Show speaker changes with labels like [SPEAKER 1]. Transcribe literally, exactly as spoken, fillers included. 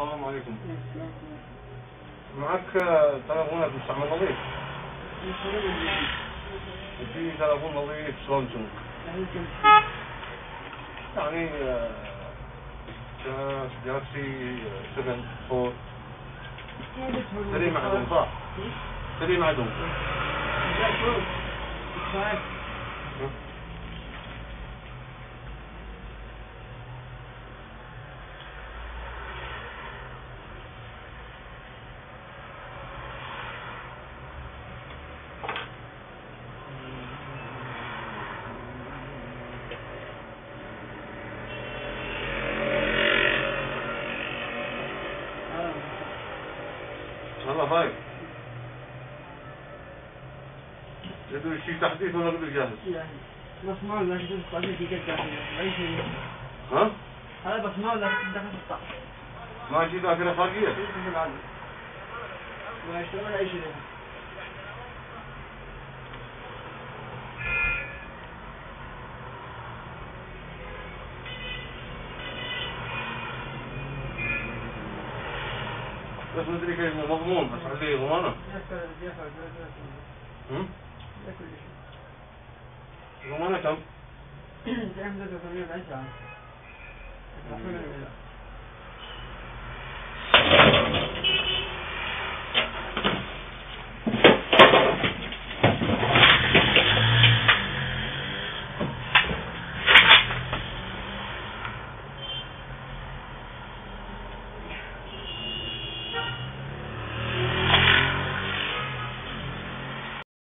[SPEAKER 1] السلام عليكم. معك تلفونك مستعمل نظيف؟ في تلفون نظيف سامسونج يعني جالكسي سبعة فور تري معدوم صح؟ تري معدوم والله طيب. يدو شيء تحديث ولا قبل جاهز؟
[SPEAKER 2] يعني مسمار لكن تدخل في دقيقة أي شيء.
[SPEAKER 1] ها؟
[SPEAKER 2] هذا مسمار لكن دخل في الطاقة.
[SPEAKER 1] ما شيء ذاكرة خارجية؟
[SPEAKER 2] ما يشتغل أي شيء.
[SPEAKER 1] بس مدري كيف مضمون بس عليه ضمانة.
[SPEAKER 2] يأكل يأكل
[SPEAKER 1] هم؟
[SPEAKER 2] يأكل شيء.
[SPEAKER 1] ضمانة كم؟
[SPEAKER 2] زي ما تقول في العشاء.